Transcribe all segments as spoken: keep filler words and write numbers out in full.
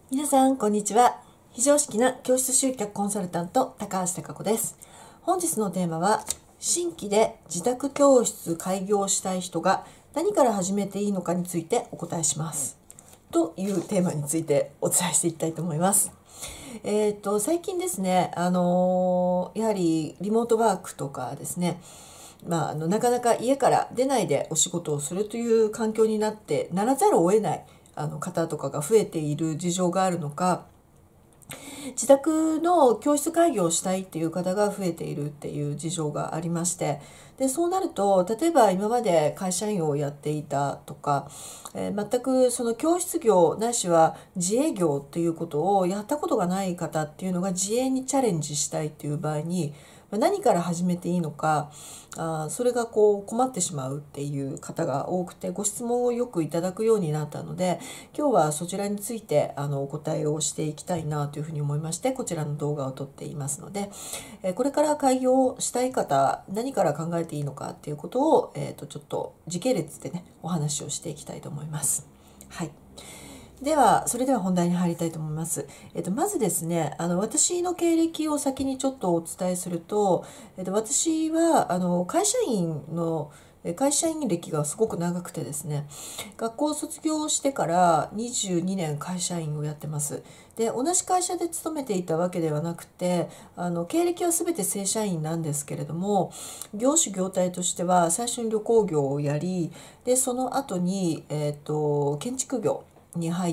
皆さんこんにちは。非常識な教室集客コンサルタント高橋貴子です。本日のテーマは、新規で自宅教室開業したい人が何から始めていいのかについてお答えしますというテーマについてお伝えしていきたいと思います。えっと最近ですね、あのやはりリモートワークとかですね、まあ、あのなかなか家から出ないでお仕事をするという環境になってならざるを得ないあの方とかが増えている事情があるのか、自宅の教室開業をしたいっていう方が増えているっていう事情がありまして、でそうなると、例えば今まで会社員をやっていたとか、えー全くその教室業ないしは自営業っていうことをやったことがない方っていうのが自営にチャレンジしたいっていう場合に、まあ何から始めていいのか、あーそれがこう困ってしまうっていう方が多くて、ご質問をよくいただくようになったので、今日はそちらについてあのお答えをしていきたいなというふうに思いまして、こちらの動画を撮っていますので、えーこれから開業したい方、何から考えていいのかっていうことを、えー、とちょっと時系列でねお話をしていきたいと思います。はい。では、それでは本題に入りたいと思います。えっと、まずですね、あの、私の経歴を先にちょっとお伝えすると、えっと、私は、あの、会社員の、え会社員歴がすごく長くてですね、学校を卒業してからにじゅうにねん会社員をやってます。で、同じ会社で勤めていたわけではなくて、あの、経歴は全て正社員なんですけれども、業種業態としては最初に旅行業をやり、で、その後に、えっと、建築業、に入って、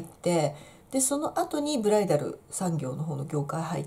でその後にブライダル産業の方の業界入って、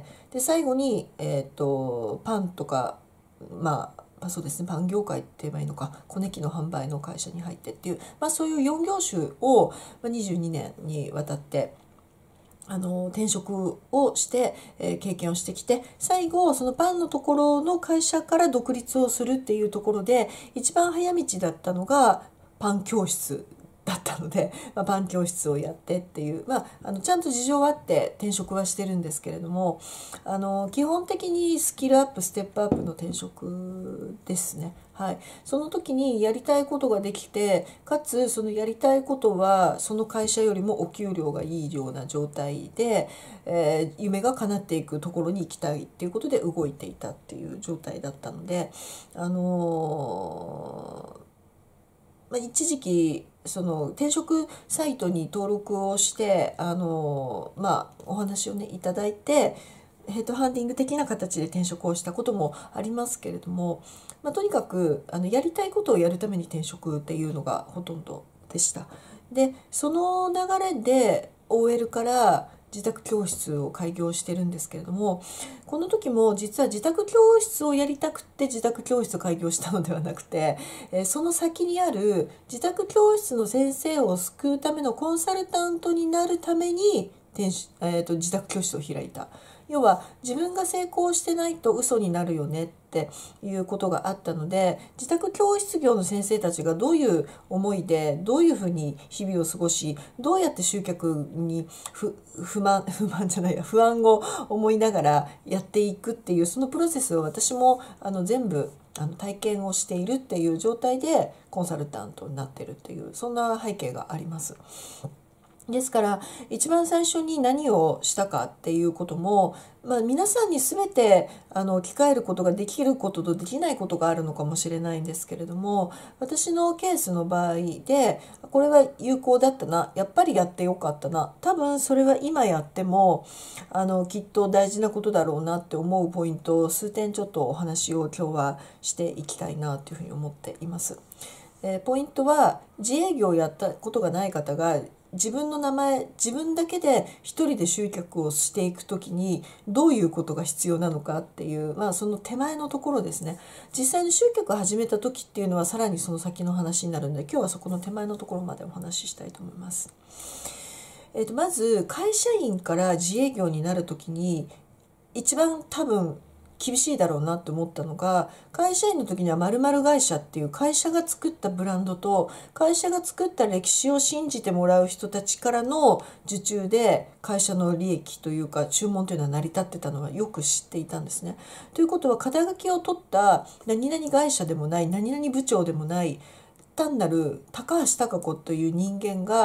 で最後に、えー、とパンとか、まあまあそうですね、パン業界って言えばいいのか、小ネギの販売の会社に入ってっていう、まあ、そういうよん業種を、まあ、にじゅうにねんにわたってあの転職をして、えー経験をしてきて、最後そのパンのところの会社から独立をするっていうところで一番早道だったのがパン教室だったので、まあ、パン教室をやってっていう、まあ、あのちゃんと事情はあって転職はしてるんですけれども、あの基本的にスキルアップステップアップの転職ですね。はい、その時にやりたいことができて、かつそのやりたいことはその会社よりもお給料がいいような状態で、えー夢が叶っていくところに行きたいっていうことで動いていたっていう状態だったので、あのーまあ、一時期その転職サイトに登録をして、あのまあ、お話をねいただいて、ヘッドハンティング的な形で転職をしたこともありますけれども、まあ、とにかくあのやりたいことをやるために転職っていうのがほとんどでした。でその流れで オーエル から自宅教室を開業してるんですけれども、この時も実は自宅教室をやりたくて自宅教室を開業したのではなくて、えーその先にある自宅教室の先生を救うためのコンサルタントになるために転しえーと自宅教室を開いた。要は自分が成功してないと嘘になるよねっていうことがあったので、自宅教室業の先生たちがどういう思いでどういうふうに日々を過ごし、どうやって集客に不不満不満じゃないや不安を思いながらやっていくっていう、そのプロセスを私もあの全部あの体験をしているっていう状態でコンサルタントになってるっていう、そんな背景があります。ですから一番最初に何をしたかっていうことも、まあ、皆さんに全てあの置き換えることができることとできないことがあるのかもしれないんですけれども、私のケースの場合でこれは有効だったな、やっぱりやってよかったな、多分それは今やってもあのきっと大事なことだろうなって思うポイントを数点ちょっとお話を今日はしていきたいなというふうに思っています。えーポイントは、自営業をやったことがない方が自分の名前自分だけで一人で集客をしていくときにどういうことが必要なのかっていう、まあ、その手前のところですね。実際に集客を始めた時っていうのはさらにその先の話になるので、今日はそこの手前のところまでお話ししたいと思います。えーとまず会社員から自営業になる時に一番多分厳しいだろうなって思ったのが、会社員の時には〇〇会社っていう会社が作ったブランドと会社が作った歴史を信じてもらう人たちからの受注で会社の利益というか注文というのは成り立ってたのはよく知っていたんですね。ということは、肩書きを取った何々会社でもない何々部長でもない単なる高橋貴子という人間が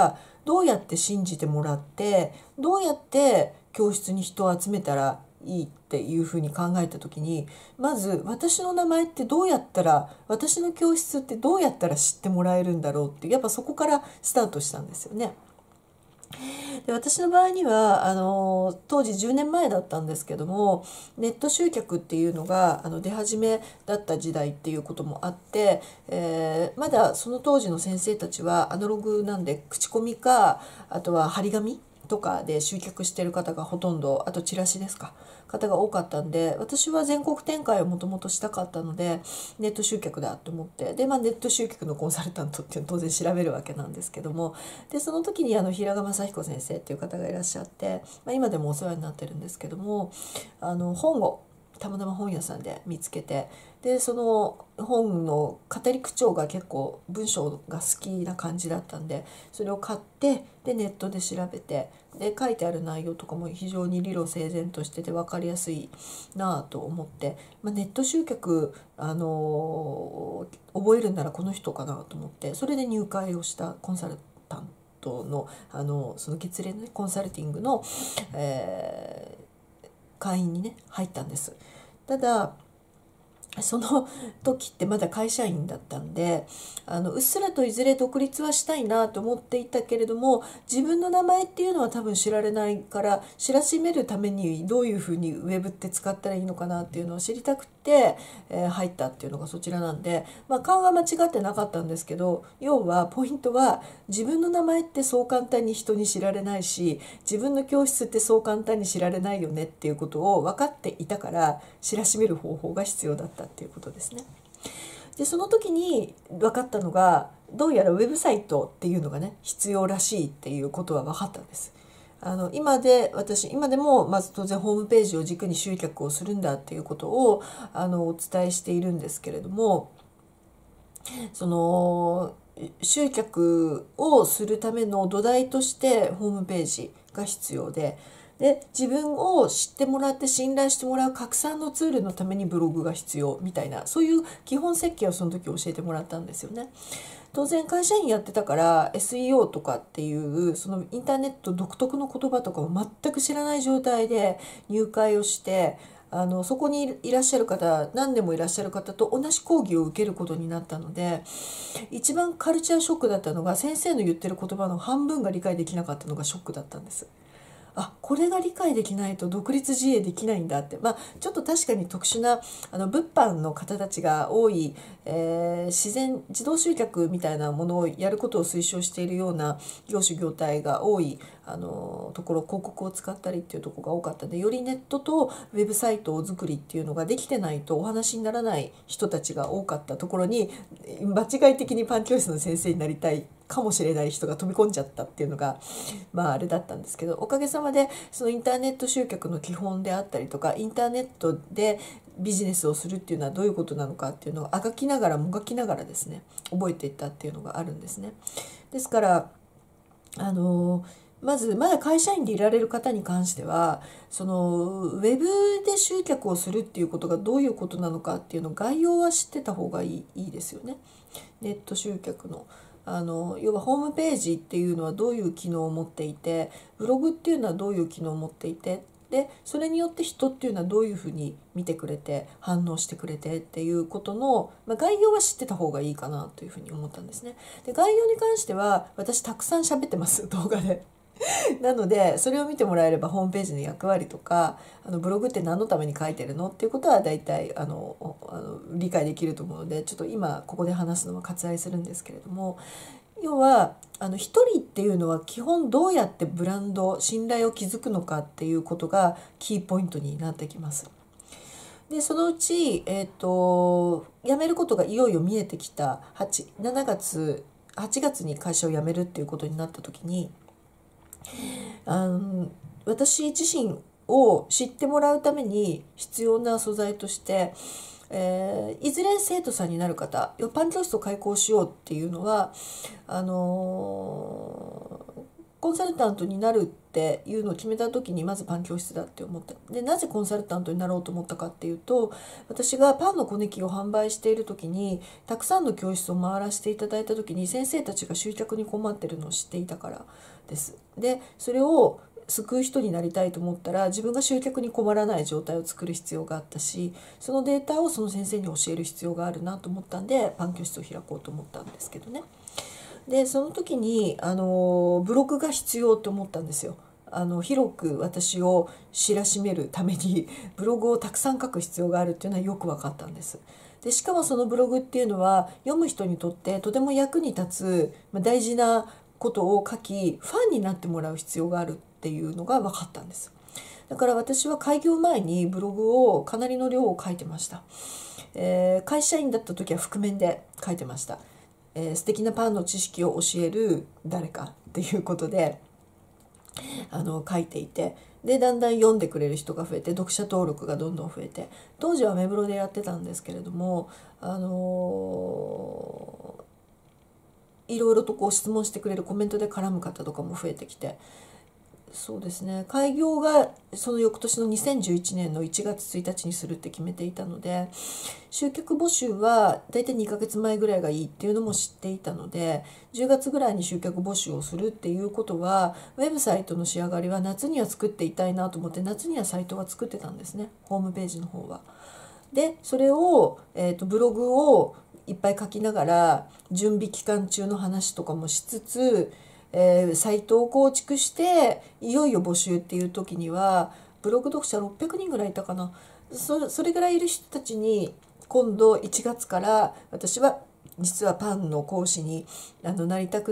どうやって信じてもらってどうやって教室に人を集めたらいいっていうふうに考えた時に、まず私の名前ってどうやったら、私の教室ってどうやったら知ってもらえるんだろうって、やっぱそこからスタートしたんですよね。で、私の場合にはあの当時じゅうねんまえだったんですけども、ネット集客っていうのがあの出始めだった時代っていうこともあって、えーまだその当時の先生たちはアナログなんで、口コミかあとは張り紙とかで集客してる方がほとんど、あとチラシですか、方が多かったんで、私は全国展開をもともとしたかったので、ネット集客だと思って、で、まあ、ネット集客のコンサルタントっていうのを当然調べるわけなんですけども、でその時にあの平賀正彦先生っていう方がいらっしゃって、まあ、今でもお世話になってるんですけども、あの本をたまたま本屋さんで見つけて、でその本の語り口調が結構文章が好きな感じだったんで、それを買って、でネットで調べて、で書いてある内容とかも非常に理路整然としてて分かりやすいなぁと思って、まあ、ネット集客、あのー覚えるんならこの人かなと思って、それで入会をしたコンサルタントの、あのその月例の、ね、コンサルティングの、えー会員にね入ったんです。ただその時ってまだ会社員だったんで、あのうっすらといずれ独立はしたいなと思っていたけれども、自分の名前っていうのは多分知られないから、知らしめるためにどういうふうにウェブって使ったらいいのかなっていうのを知りたくて、えー入ったっていうのがそちらなんで、まあ、勘は間違ってなかったんですけど、要はポイントは、自分の名前ってそう簡単に人に知られないし、自分の教室ってそう簡単に知られないよねっていうことを分かっていたから、知らしめる方法が必要だったっていうことですね。でその時に分かったのが、どうやらウェブサイトっていうのがね必要らしいっていうことは分かったんです。あの今で私今でもまず当然ホームページを軸に集客をするんだっていうことをあのお伝えしているんですけれども、その集客をするための土台としてホームページが必要で、で自分を知ってもらって信頼してもらう拡散のツールのためにブログが必要みたいな、そういう基本設計をその時教えてもらったんですよね。当然会社員やってたから エスイーオー とかっていうそのインターネット独特の言葉とかを全く知らない状態で入会をして、あのそこにいらっしゃる方、何年もいらっしゃる方と同じ講義を受けることになったので、一番カルチャーショックだったのが、先生の言ってる言葉の半分が理解できなかったのがショックだったんです。あ、これが理解できないと独立自営できないんだって、まあ、ちょっと確かに特殊なあの物販の方たちが多い、えー自然自動集客みたいなものをやることを推奨しているような業種業態が多いあのところ、広告を使ったりっていうところが多かったので、よりネットとウェブサイトを作りっていうのができてないとお話にならない人たちが多かったところに、間違い的にパン教室の先生になりたいかもしれない人が飛び込んじゃったっていうのがまああれだったんですけど、おかげさまでそのインターネット集客の基本であったりとか、インターネットでビジネスをするっていうのはどういうことなのかっていうのをあがきながらもがきながらですね覚えていったっていうのがあるんですね。ですからあのまずまだ会社員でいられる方に関しては、そのウェブで集客をするっていうことがどういうことなのかっていうの概要は知ってた方がいい、いいですよね。ネット集客のあの要はホームページっていうのはどういう機能を持っていて、ブログっていうのはどういう機能を持っていて、でそれによって人っていうのはどういうふうに見てくれて反応してくれてっていうことの、まあ、概要は知ってた方がいいかなというふうに思ったんですね。で概要に関しては私たくさん喋ってます動画で。なのでそれを見てもらえればホームページの役割とか、あのブログって何のために書いてるのっていうことは大体あのあの理解できると思うので、ちょっと今ここで話すのは割愛するんですけれども、要はあの一人っていうのは基本どうやってブランド信頼を築くのかっていうことがキーポイントになってきます。でそのうち、えー、と辞めることがいよいよ見えてきたはち、しちがつはちがつに会社を辞めるっていうことになった時に、あの私自身を知ってもらうために必要な素材として、えーいずれ生徒さんになる方、パン教室を開講しようっていうのはあのーコンサルタントになるっていうのを決めた時にまずパン教室だって思った。でなぜコンサルタントになろうと思ったかっていうと、私がパンの小ネキを販売している時にたくさんの教室を回らせていただいた時に先生たちが集客に困ってるのを知っていたからです。でそれを救う人になりたいと思ったら自分が集客に困らない状態を作る必要があったし、そのデータをその先生に教える必要があるなと思ったんでパン教室を開こうと思ったんですけどね。でその時にあのブログが必要と思ったんですよ。あの広く私を知らしめるためにブログをたくさん書く必要があるっていうのはよく分かったんです。でしかもそのブログっていうのは読む人にとってとても役に立つ大事なことを書き、ファンになってもらう必要があるっていうのが分かったんです。だから私は開業前にブログをかなりの量を書いてました。えー、会社員だった時は覆面で書いてました。えー、素敵なパンの知識を教える誰かっていうことであの書いていて、でだんだん読んでくれる人が増えて読者登録がどんどん増えて、当時はメブロでやってたんですけれども、あのー、いろいろとこう質問してくれるコメントで絡む方とかも増えてきて、そうですね、開業がその翌年のにせんじゅういちねんのいちがつついたちにするって決めていたので、集客募集はだいたいにかげつまえぐらいがいいっていうのも知っていたので、じゅうがつぐらいに集客募集をするっていうことはウェブサイトの仕上がりは夏には作っていたいなと思って、夏にはサイトは作ってたんですね、ホームページの方は。でそれを、えーと、ブログをいっぱい書きながら準備期間中の話とかもしつつ、えー、サイトを構築していよいよ募集っていう時にはブログ読者ろっぴゃくにんぐらいいたかな。そ, それぐらいいる人たちに今度いちがつから私は実はパンの講師にあのなりたくって、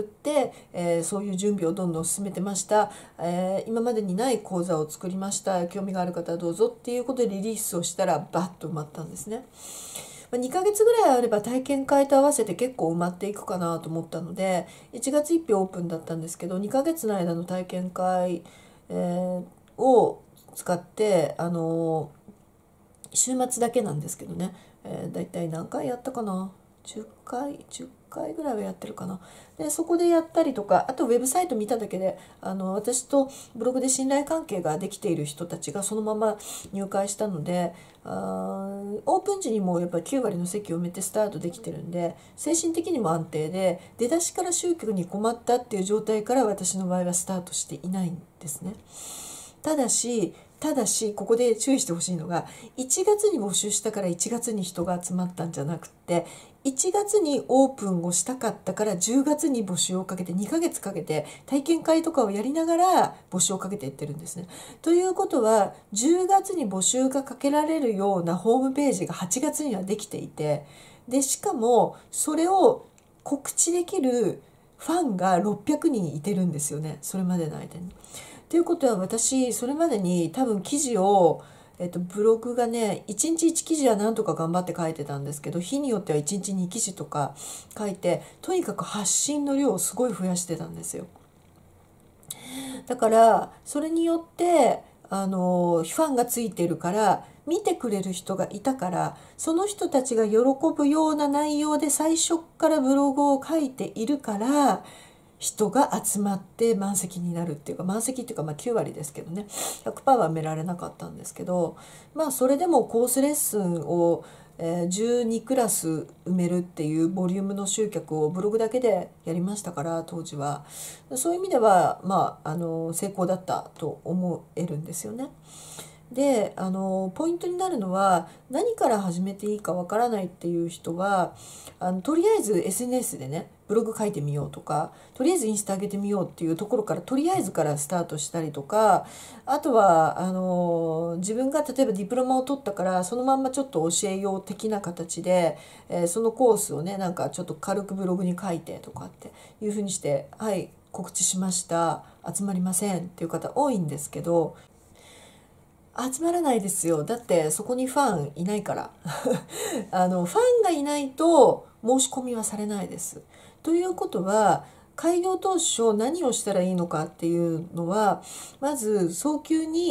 えー、そういう準備をどんどん進めてました、えー、今までにない講座を作りました、興味がある方はどうぞっていうことでリリースをしたらバッと埋まったんですね。にかげつぐらいあれば体験会と合わせて結構埋まっていくかなと思ったのでいちがつついたちオープンだったんですけど、にかげつの間の体験会、えー、を使ってあの週末だけなんですけどね、えー、だいたい何回やったかな、じゅっかいじゅっかいぐらいはやってるかな。でそこでやったりとか、あとウェブサイト見ただけであの私とブログで信頼関係ができている人たちがそのまま入会したので、あーオープン時にもやっぱりきゅうわりの席を埋めてスタートできてるんで、精神的にも安定で、出だしから集客に困ったっていう状態から私の場合はスタートしていないんですね。ただしただしここで注意してほしいのが、いちがつに募集したからいちがつに人が集まったんじゃなくて、いちがつにオープンをしたかったからじゅうがつに募集をかけてにかげつかけて体験会とかをやりながら募集をかけていってるんですね。ということはじゅうがつに募集がかけられるようなホームページがはちがつにはできていて、でしかもそれを告知できるファンがろっぴゃくにんいてるんですよね、それまでの間に。ということは私それまでに多分記事を、えっと、ブログがねいちにちいち記事はなんとか頑張って書いてたんですけど、日によってはいちにちに記事とか書いて、とにかく発信の量をすごい増やしてたんですよ。だからそれによってあのファンがついてるから見てくれる人がいたから、その人たちが喜ぶような内容で最初からブログを書いているから人が集まって満席になるっていうか、満席っていうかまあきゅうわりですけどね、 ひゃくパーセント は埋められなかったんですけど、まあそれでもコースレッスンをじゅうにクラス埋めるっていうボリュームの集客をブログだけでやりましたから、当時はそういう意味ではまああの成功だったと思えるんですよね。であのポイントになるのは、何から始めていいかわからないっていう人はあのとりあえず エスエヌエス でねブログ書いてみようとか、とりあえずインスタ上げてみようっていうところからとりあえずからスタートしたりとか、あとはあの自分が例えばディプロマを取ったからそのまんまちょっと教えよう的な形で、えーそのコースをねなんかちょっと軽くブログに書いてとかっていうふうにして、はい告知しました集まりませんっていう方多いんですけど、集まらないですよ。だってそこにファンいないからあのファンがいないと申し込みはされないです。ということは開業当初何をしたらいいのかっていうのは、まず早急に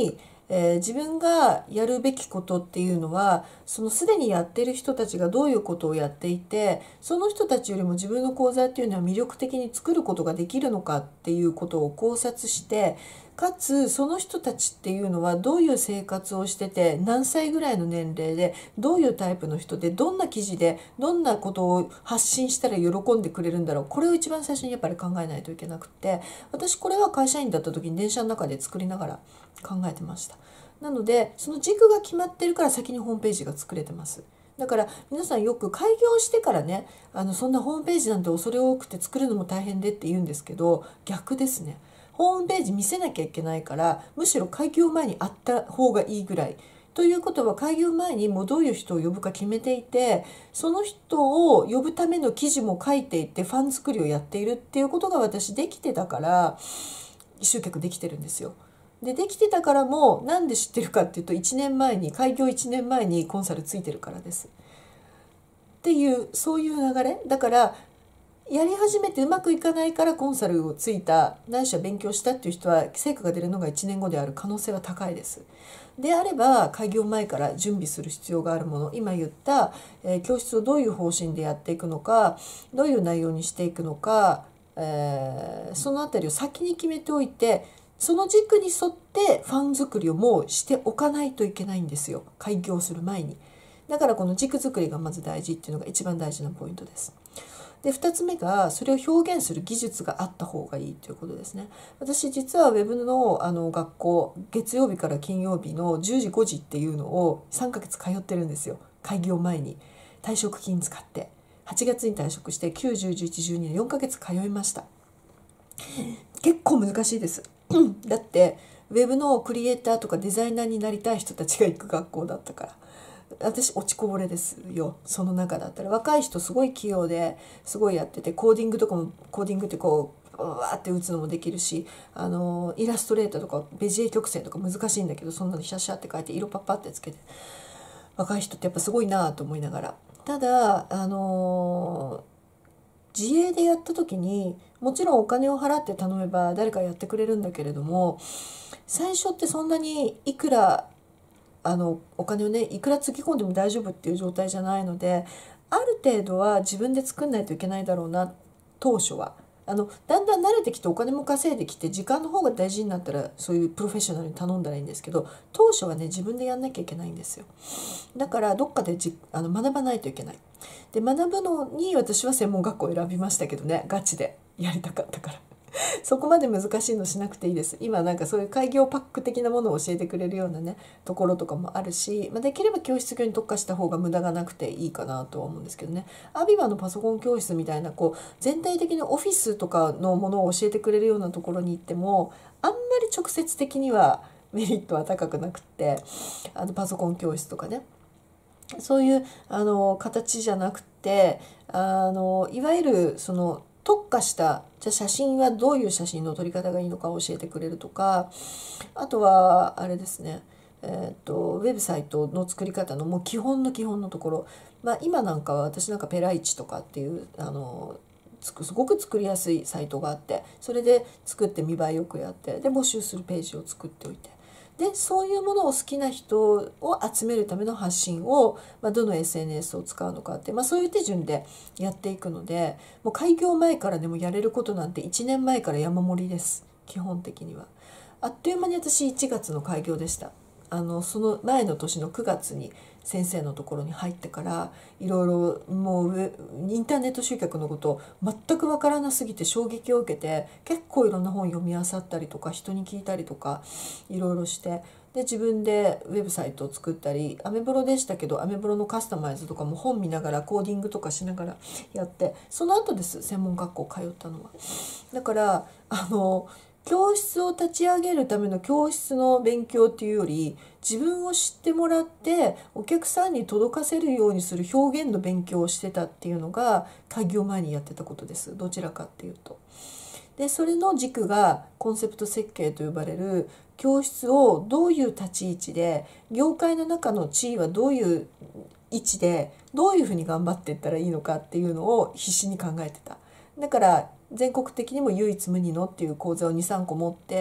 えー自分がやるべきことっていうのはそのすでにやってる人たちがどういうことをやっていて、その人たちよりも自分の講座っていうのは魅力的に作ることができるのかっていうことを考察して、かつその人たちっていうのはどういう生活をしてて、何歳ぐらいの年齢で、どういうタイプの人で、どんな記事でどんなことを発信したら喜んでくれるんだろう、これを一番最初にやっぱり考えないといけなくて、私これは会社員だった時に電車の中で作りながら考えてました。なのでその軸が決まってるから先にホームページが作れてます。だから皆さんよく開業してからね、あのそんなホームページなんて恐れ多くて作るのも大変でって言うんですけど、逆ですね。ホームページ見せなきゃいけないから、むしろ開業前にあった方がいいぐらい。ということは開業前にもうどういう人を呼ぶか決めていて、その人を呼ぶための記事も書いていてファン作りをやっているっていうことが私できてたから集客できてるんですよ。でできてたからもなんで知ってるかっていうと、いちねんまえに開業いちねんまえにコンサルついてるからです。っていうそういう流れだから、やり始めてうまくいかないからコンサルをついた、ないしは勉強したっていう人は成果が出るのがいちねんごである可能性は高いです。であれば開業前から準備する必要があるもの、今言った、えー教室をどういう方針でやっていくのか、どういう内容にしていくのか、えーそのあたりを先に決めておいて、その軸に沿ってファン作りをもうしておかないといけないんですよ、開業する前に。だからこの軸作りがまず大事っていうのが一番大事なポイントです。でふたつめがそれを表現する技術があった方がいいということですね。私実はウェブの、あの学校、月曜日から金曜日のじゅうじごじっていうのをさんかげつ通ってるんですよ。開業前に退職金使ってはちがつに退職してきゅう、じゅう、じゅういち、じゅうにのよんかげつ通いました。結構難しいです。だってウェブのクリエイターとかデザイナーになりたい人たちが行く学校だったから、私落ちこぼれですよ。その中だったら若い人すごい器用ですごいやってて、コーディングとかも、コーディングってこうわーって打つのもできるし、あのイラストレーターとかベジエ曲線とか難しいんだけど、そんなのシャシャって書いて色パッパってつけて、若い人ってやっぱすごいなと思いながら、ただあの自営でやった時にもちろんお金を払って頼めば誰かやってくれるんだけれども、最初ってそんなにいくらあのお金をねいくらつぎ込んでも大丈夫っていう状態じゃないので、ある程度は自分で作んないといけないだろうな、当初は。あのだんだん慣れてきてお金も稼いできて時間の方が大事になったらそういうプロフェッショナルに頼んだらいいんですけど、当初はね自分でやんなきゃいけないんですよ。だからどっかでじあの学ばないといけない。で学ぶのに私は専門学校を選びましたけどね、ガチでやりたかったから。そこまで難しいのしなくていいです。今なんかそういう開業パック的なものを教えてくれるようなねところとかもあるし、まあ、できれば教室業に特化した方が無駄がなくていいかなとは思うんですけどね。アビバのパソコン教室みたいなこう全体的にオフィスとかのものを教えてくれるようなところに行ってもあんまり直接的にはメリットは高くなくって、あのパソコン教室とかね、そういうあの形じゃなくて、あのいわゆるその特化したじゃあ写真はどういう写真の撮り方がいいのか教えてくれるとか、あとはあれですね、えー、とウェブサイトの作り方のもう基本の基本のところ、まあ、今なんかは私なんかペライチとかっていうあのすごく作りやすいサイトがあって、それで作って見栄えよくやって、で募集するページを作っておいて、でそういうものを好きな人を集めるための発信を、まあ、どの エスエヌエス を使うのかって、まあ、そういう手順でやっていくので、もう開業前からでもやれることなんていちねんまえから山盛りです。基本的にはあっという間に私いちがつの開業でした。あのその前の年のくがつに先生のところに入ってから、いろいろもうインターネット集客のこと全く分からなすぎて衝撃を受けて、結構いろんな本読み漁ったりとか人に聞いたりとかいろいろして、で自分でウェブサイトを作ったり、アメブロでしたけどアメブロのカスタマイズとかも本見ながらコーディングとかしながらやって、その後です専門学校通ったのは。だからあの教室を立ち上げるための教室の勉強っていうより、自分を知ってもらってお客さんに届かせるようにする表現の勉強をしてたっていうのが開業前にやってたことです。どちらかっていうと。でそれの軸がコンセプト設計と呼ばれる、教室をどういう立ち位置で、業界の中の地位はどういう位置でどういうふうに頑張っていったらいいのかっていうのを必死に考えてた。だから全国的にも唯一無二のっていう講座をに、さんこ持って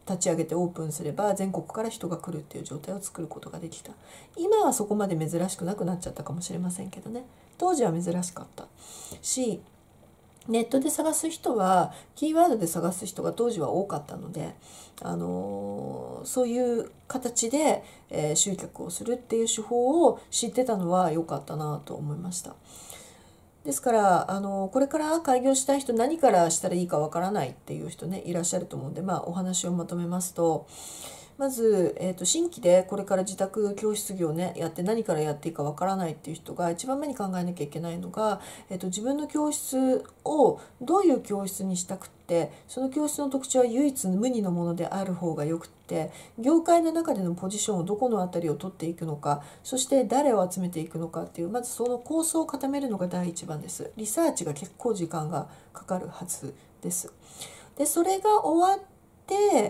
立ち上げてオープンすれば全国から人が来るっていう状態を作ることができた。今はそこまで珍しくなくなっちゃったかもしれませんけどね、当時は珍しかったし、ネットで探す人はキーワードで探す人が当時は多かったので、あのーそういう形で、えー集客をするっていう手法を知ってたのは良かったなと思いました。ですからあのこれから開業したい人、何からしたらいいかわからないっていう人ねいらっしゃると思うんで、まあ、お話をまとめますと、まず、えーと、新規でこれから自宅教室業ねやって何からやっていいかわからないっていう人が一番目に考えなきゃいけないのが、えーと、自分の教室をどういう教室にしたくって、その教室の特徴は唯一無二のものである方がよくって、業界の中でのポジションをどこの辺りを取っていくのか、そして誰を集めていくのかっていう、まずその構想を固めるのが第一番です。リサーチが結構時間がかかるはずです。でそれが終わって、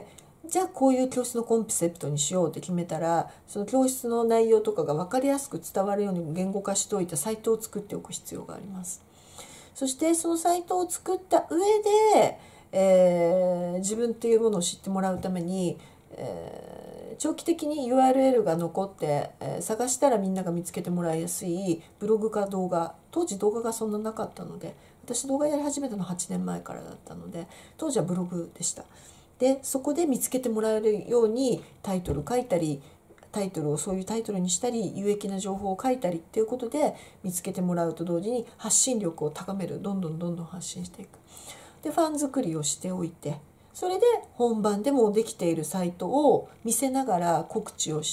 じゃあこういう教室のコンセプトにしようって決めたら、その教室の内容とかが分かりやすく伝わるように言語化しておいたサイトを作っておく必要があります。そしてそのサイトを作った上で、えー自分っていうものを知ってもらうために、えー長期的に ユーアールエル が残って、えー探したらみんなが見つけてもらいやすいブログか動画、当時動画がそんななかったので、私動画やり始めたのはちねんまえからだったので、当時はブログでした。でそこで見つけてもらえるようにタイトル書いたり、タイトルをそういうタイトルにしたり、有益な情報を書いたりっていうことで見つけてもらうと同時に発信力を高める、どんどんどんどん発信していく。でファン作りをしておいて、それで本番でもできているサイトを見せながら告知をして、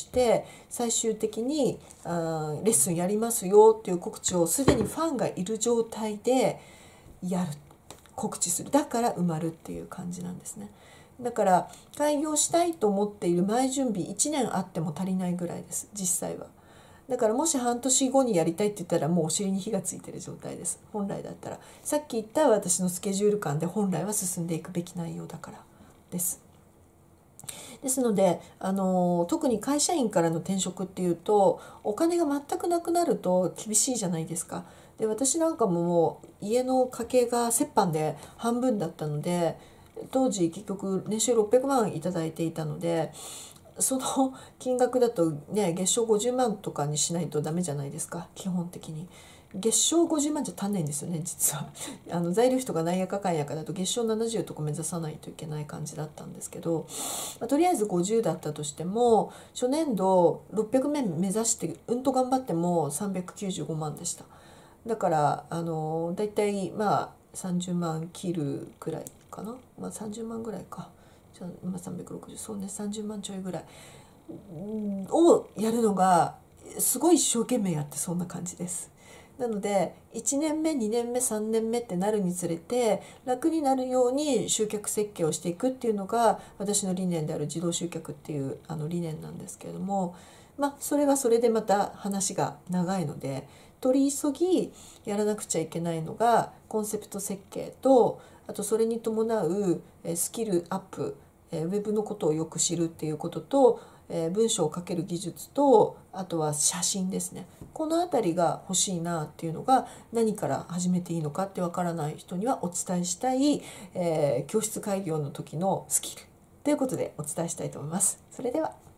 最終的にあレッスンやりますよっていう告知をすでにファンがいる状態でやる、告知する。だから埋まるっていう感じなんですね。だから開業したいと思っている前準備いちねんあっても足りないぐらいです、実際は。だからもし半年後にやりたいって言ったらもうお尻に火がついてる状態です、本来だったら。さっき言った私のスケジュール感で本来は進んでいくべき内容だからです。ですのであの特に会社員からの転職っていうと、お金が全くなくなると厳しいじゃないですか。で私なんかももう家の家計が折半で半分だったので、当時結局年収ろっぴゃくまんいただいていたので、その金額だとね月賞ごじゅうまんとかにしないとダメじゃないですか。基本的に月賞ごじゅうまんじゃ足んないんですよね、実は。あの材料費とかなんやかかんやかだと月賞ななじゅうとか目指さないといけない感じだったんですけど、まあ、とりあえずごじゅうだったとしても初年度ろっぴゃくめん目指してうんと頑張ってもさんびゃくきゅうじゅうごまんでした。だからあのだいたいまあさんじゅうまん切るくらいかな、まあ、さんじゅうまんぐらいか、じゃあ今さんびゃくろくじゅう、そうね、さんじゅうまんちょいぐらいをやるのがすごい一生懸命やって、そんな感じです。なのでいちねんめにねんめさんねんめってなるにつれて楽になるように集客設計をしていくっていうのが私の理念である自動集客っていうあの理念なんですけれども、まあそれはそれでまた話が長いので、取り急ぎやらなくちゃいけないのがコンセプト設計と、あとそれに伴うスキルアップ、ウェブのことをよく知るっていうことと、文章を書ける技術と、あとは写真ですね。この辺りが欲しいなっていうのが、何から始めていいのかってわからない人にはお伝えしたい、えー教室開業の時のスキルということでお伝えしたいと思います。それでは。